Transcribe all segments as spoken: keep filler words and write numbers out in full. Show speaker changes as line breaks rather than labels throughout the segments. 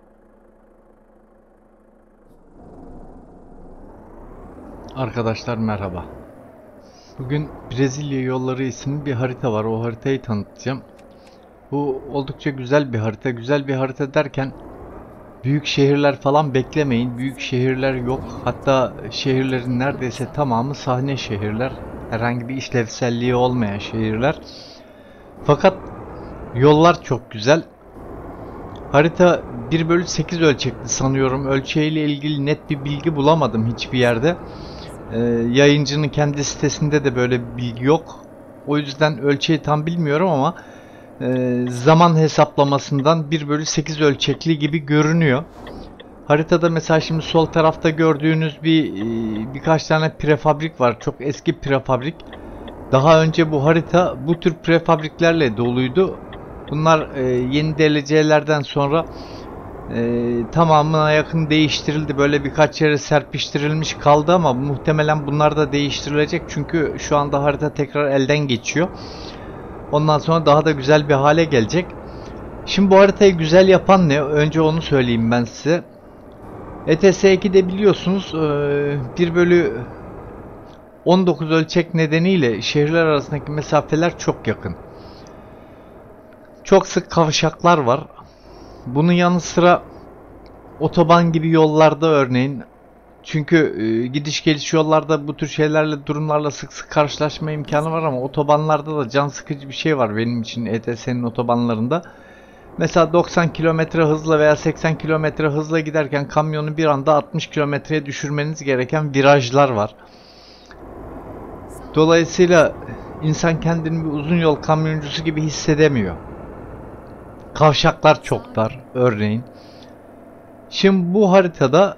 Arkadaşlar merhaba. Bugün Brezilya Yolları isimli bir harita var. O haritayı tanıtacağım. Bu oldukça güzel bir harita. Güzel bir harita derken büyük şehirler falan beklemeyin. Büyük şehirler yok. Hatta şehirlerin neredeyse tamamı sahne şehirler. Herhangi bir işlevselliği olmayan şehirler. Fakat yollar çok güzel. Harita bir bölü sekiz ölçekli sanıyorum. Ölçeğiyle ilgili net bir bilgi bulamadım hiçbir yerde. Ee, yayıncının kendi sitesinde de böyle bir bilgi yok. O yüzden ölçeği tam bilmiyorum ama e, zaman hesaplamasından bir bölü sekiz ölçekli gibi görünüyor. Haritada mesela şimdi sol tarafta gördüğünüz bir e, birkaç tane prefabrik var. Çok eski prefabrik. Daha önce bu harita bu tür prefabriklerle doluydu. Bunlar e, yeni D L C'lerden sonra Ee, tamamına yakın değiştirildi. Böyle birkaç yere serpiştirilmiş kaldı ama muhtemelen bunlar da değiştirilecek. Çünkü şu anda harita tekrar elden geçiyor. Ondan sonra daha da güzel bir hale gelecek. Şimdi bu haritayı güzel yapan ne? Önce onu söyleyeyim ben size. E T S iki'de biliyorsunuz bir bölü on dokuz ölçek nedeniyle şehirler arasındaki mesafeler çok yakın. Çok sık kavşaklar var. Bunun yanı sıra otoban gibi yollarda örneğin, çünkü e, gidiş geliş yollarda bu tür şeylerle, durumlarla sık sık karşılaşma imkanı var ama otobanlarda da can sıkıcı bir şey var benim için E T S'nin otobanlarında. Mesela doksan kilometre hızla veya seksen kilometre hızla giderken kamyonu bir anda altmış kilometreye düşürmeniz gereken virajlar var. Dolayısıyla insan kendini bir uzun yol kamyoncusu gibi hissedemiyor. Kavşaklar çok dar örneğin. Şimdi bu haritada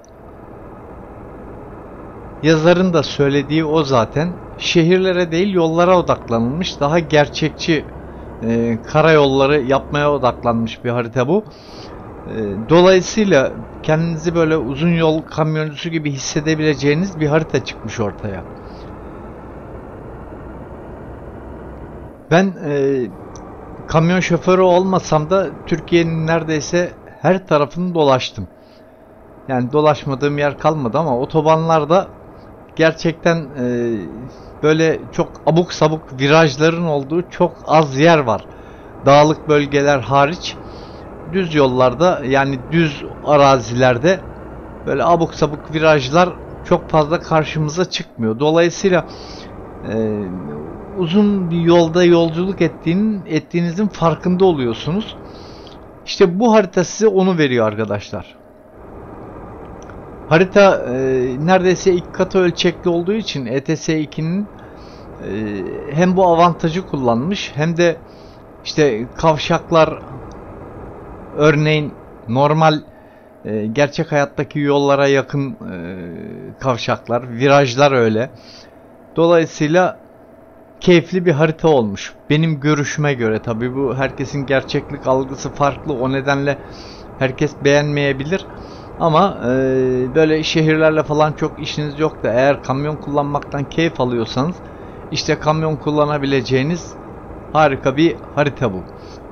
yazarın da söylediği o zaten. Şehirlere değil yollara odaklanılmış. Daha gerçekçi e, karayolları yapmaya odaklanmış bir harita bu. E, dolayısıyla kendinizi böyle uzun yol kamyoncusu gibi hissedebileceğiniz bir harita çıkmış ortaya. Ben e, kamyon şoförü olmasam da Türkiye'nin neredeyse her tarafını dolaştım. Yani dolaşmadığım yer kalmadı ama otobanlarda gerçekten e, böyle çok abuk sabuk virajların olduğu çok az yer var. Dağlık bölgeler hariç düz yollarda, yani düz arazilerde böyle abuk sabuk virajlar çok fazla karşımıza çıkmıyor. Dolayısıyla e, uzun bir yolda yolculuk ettiğinin, ettiğinizin farkında oluyorsunuz. İşte bu harita size onu veriyor arkadaşlar. Harita e, neredeyse iki katı ölçekli olduğu için E T S iki'nin e, hem bu avantajı kullanmış hem de işte kavşaklar örneğin normal e, gerçek hayattaki yollara yakın e, kavşaklar, virajlar öyle. Dolayısıyla keyifli bir harita olmuş. Benim görüşüme göre, tabii bu herkesin gerçeklik algısı farklı. O nedenle herkes beğenmeyebilir. Ama e, böyle şehirlerle falan çok işiniz yok da eğer kamyon kullanmaktan keyif alıyorsanız işte kamyon kullanabileceğiniz harika bir harita bu.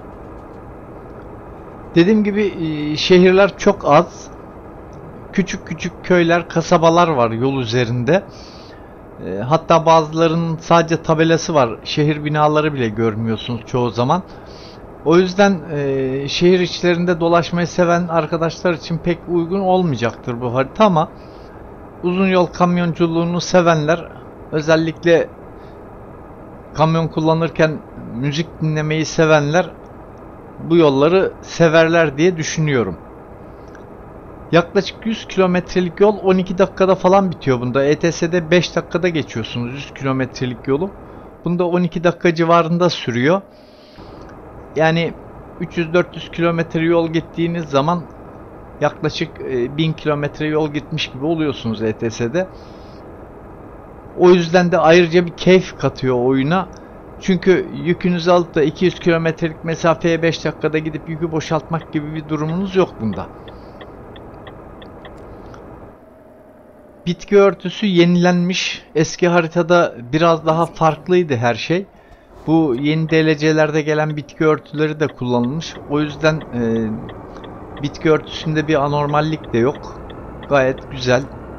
Dediğim gibi e, şehirler çok az. Küçük küçük köyler, kasabalar var yol üzerinde. E, hatta bazılarının sadece tabelası var. Şehir binaları bile görmüyorsunuz çoğu zaman. O yüzden e, şehir içlerinde dolaşmayı seven arkadaşlar için pek uygun olmayacaktır bu harita ama uzun yol kamyonculuğunu sevenler, özellikle kamyon kullanırken müzik dinlemeyi sevenler bu yolları severler diye düşünüyorum. Yaklaşık yüz kilometrelik yol on iki dakikada falan bitiyor bunda. E T S'de beş dakikada geçiyorsunuz yüz kilometrelik yolu. Bunda on iki dakika civarında sürüyor. Yani üç yüz dört yüz kilometre yol gittiğiniz zaman yaklaşık bin kilometre yol gitmiş gibi oluyorsunuz E T S'de. O yüzden de ayrıca bir keyif katıyor oyuna. Çünkü yükünüzü alıp da iki yüz kilometrelik mesafeye beş dakikada gidip yükü boşaltmak gibi bir durumunuz yok bunda. Bitki örtüsü yenilenmiş. Eski haritada biraz daha farklıydı her şey. Bu yeni D L C'lerde gelen bitki örtüleri de kullanılmış. O yüzden e, Bitki örtüsünde bir anormallik de yok. Gayet güzel.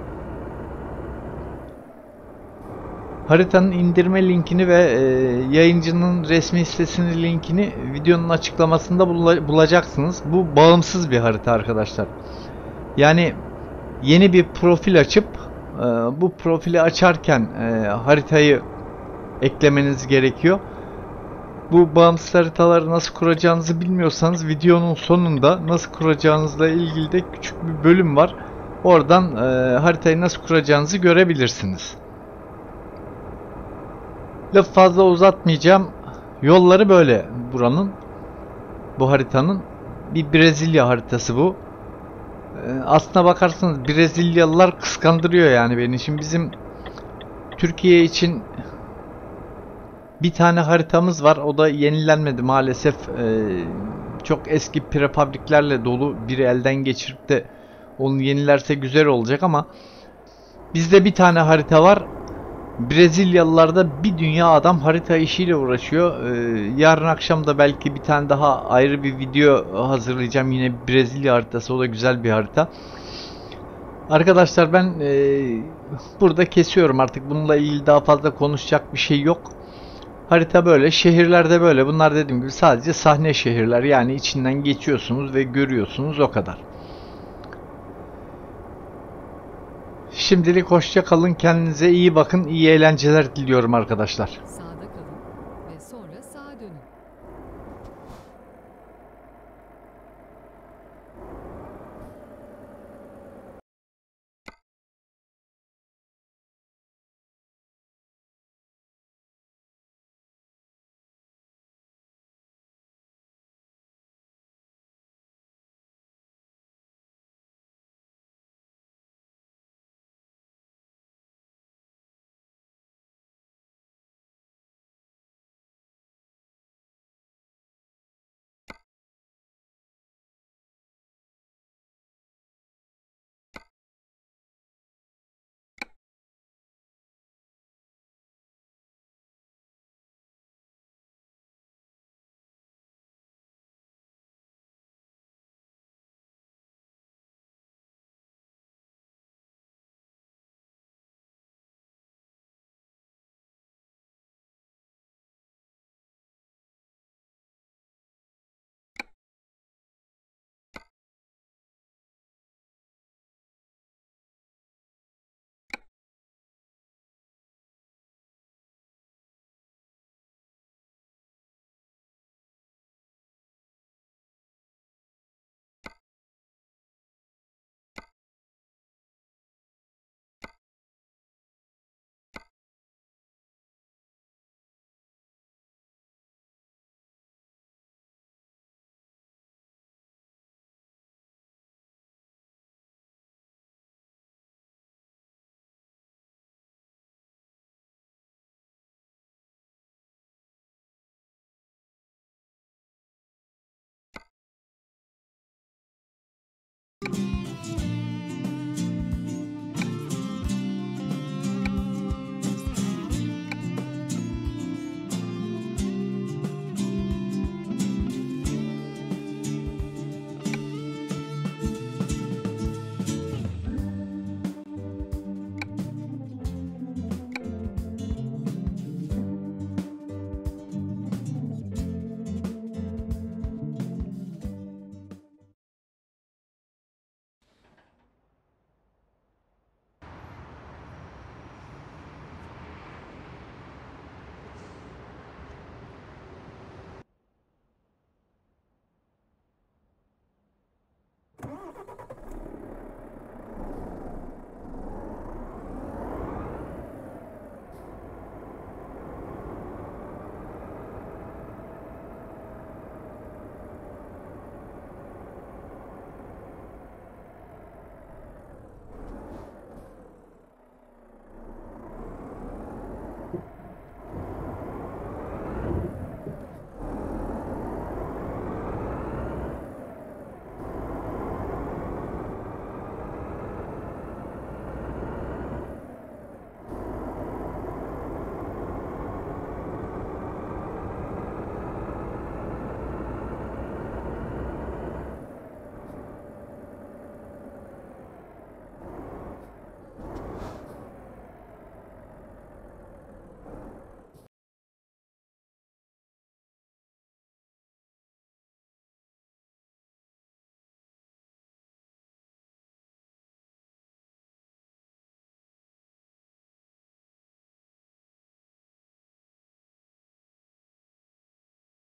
Haritanın indirme linkini ve e, yayıncının resmi sitesinin linkini videonun açıklamasında bula bulacaksınız. Bu bağımsız bir harita arkadaşlar. Yani yeni bir profil açıp e, bu profili açarken e, haritayı eklemeniz gerekiyor. Bu bağımsız haritaları nasıl kuracağınızı bilmiyorsanız videonun sonunda nasıl kuracağınızla ilgili de küçük bir bölüm var. Oradan e, haritayı nasıl kuracağınızı görebilirsiniz. Lafı fazla uzatmayacağım. Yolları böyle buranın. Bu haritanın. Bir Brezilya haritası bu. Ee, aslına bakarsanız Brezilyalılar kıskandırıyor yani beni. Şimdi bizim Türkiye için bir tane haritamız var. O da yenilenmedi maalesef. Ee, çok eski prefabriklerle dolu. Biri elden geçirip de onu yenilerse güzel olacak ama bizde bir tane harita var. Brezilyalılarda bir dünya adam harita işiyle uğraşıyor. Ee, yarın akşam da belki bir tane daha ayrı bir video hazırlayacağım. Yine Brezilya haritası. O da güzel bir harita. Arkadaşlar ben e, burada kesiyorum artık. Bununla ilgili daha fazla konuşacak bir şey yok. Harita böyle. Şehirlerde böyle. Bunlar dediğim gibi sadece sahne şehirler. Yani içinden geçiyorsunuz ve görüyorsunuz. O kadar. Şimdilik hoşça kalın. Kendinize iyi bakın. İyi eğlenceler diliyorum arkadaşlar.
Sağda kalın ve sonra sağa dönün.